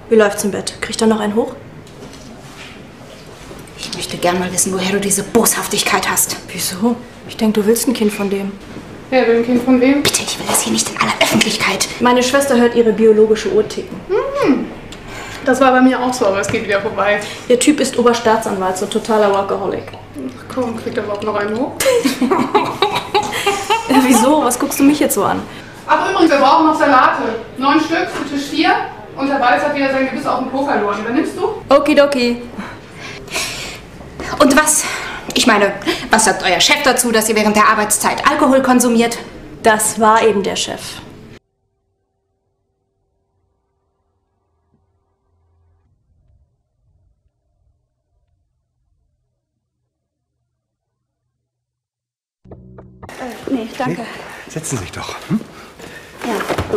Wie läuft's im Bett? Kriegt er noch einen hoch? Ich möchte gern mal wissen, woher du diese Boshaftigkeit hast. Wieso? Ich denke, du willst ein Kind von dem. Wer will ein Kind von wem? Bitte, ich will das hier nicht in aller Öffentlichkeit. Meine Schwester hört ihre biologische Uhr ticken. Das war bei mir auch so, aber es geht wieder vorbei. Ihr Typ ist Oberstaatsanwalt, so totaler Workaholic. Ach komm, kriegt er überhaupt noch einen hoch? Wieso? Was guckst du mich jetzt so an? Ach übrigens, wir brauchen noch Salate. 9 Stück für Tisch 4. Und Herr Balz hat wieder sein Gebiss auf dem Klo verloren. Übernimmst du? Okidoki. Und was? Ich meine, was sagt euer Chef dazu, dass ihr während der Arbeitszeit Alkohol konsumiert? Das war eben der Chef. Nee, danke. Nee, setzen Sie sich doch. Hm? Ja. Oh.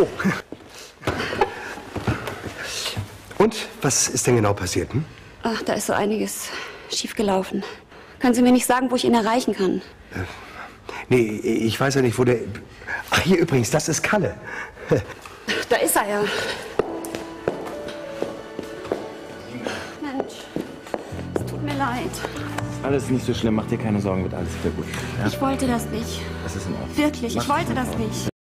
Und, was ist denn genau passiert? Hm? Ach, da ist so einiges schiefgelaufen. Können Sie mir nicht sagen, wo ich ihn erreichen kann? Nee, ich weiß ja nicht, wo der... Ach, hier übrigens, das ist Kalle. Da ist er ja. Mensch, es tut mir leid. Alles nicht so schlimm, mach dir keine Sorgen, wird alles wieder gut. Ja? Ich wollte das nicht. Das ist in Ordnung. Wirklich, ich wollte das nicht.